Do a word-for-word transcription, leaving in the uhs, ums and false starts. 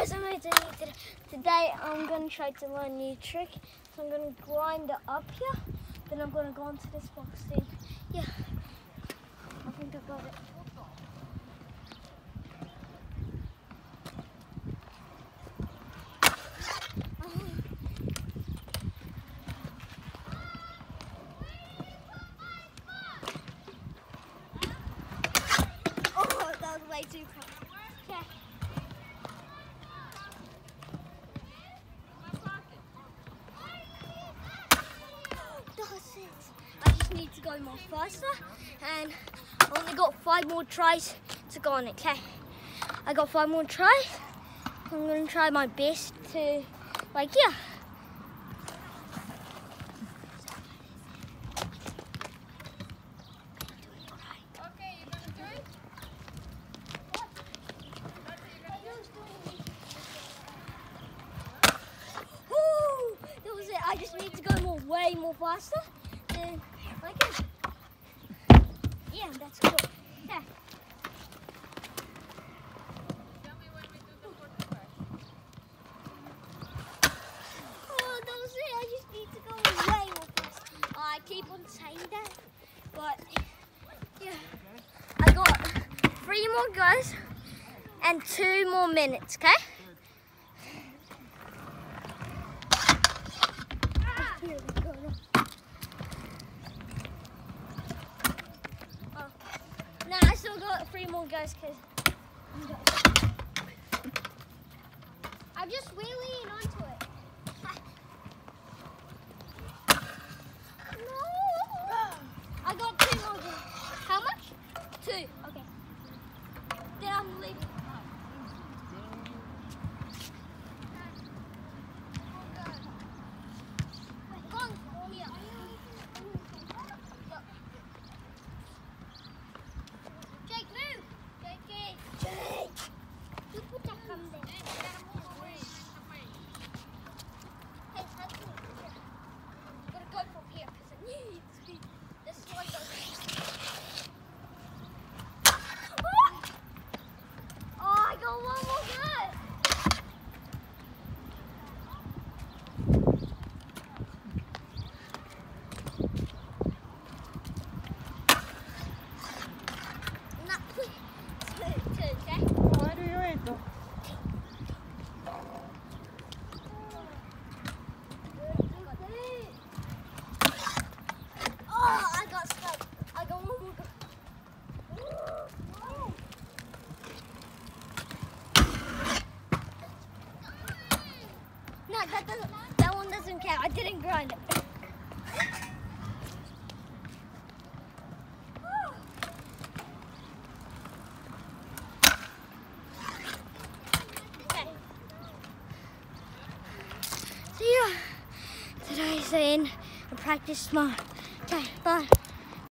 guys, I'm today. Today I'm going to try to learn a new trick. So I'm going to grind it up here. Then I'm going to go into this box thing. Yeah, I think I got it. Oh, that was way too close. Okay. I just need to go more faster, and I only got five more tries to go on it. Okay, I got five more tries. I'm gonna try my best to, like, yeah. Okay, you're gonna do it? Woo! That was it. I just need to go more, way more faster. And like it. Yeah, that's cool. Yeah. Tell me when we do the fourth try. Oh, that was it. I just need to go way more faster. Oh, I keep on saying that, but yeah. I got three more goes and two more minutes, okay? No, I still got three more goes because I'm just wheeling onto it. No! I got two more goes. How much? Two. Okay. Then I'm leaving. Go on. Here. Jake, move! Jake, Jake! You put that gun there. Hey, you gotta move away. Move away. Hey, that's me. I'm gonna go from here because I need speed. This is what goes. Oh, I got one more good. Not two, two, okay? Why do you wait though? Oh, I got stuck. I got one more go. No, that doesn't. That one doesn't count. I didn't grind it. Okay. So yeah, today's in. I practiced smart. Okay, bye.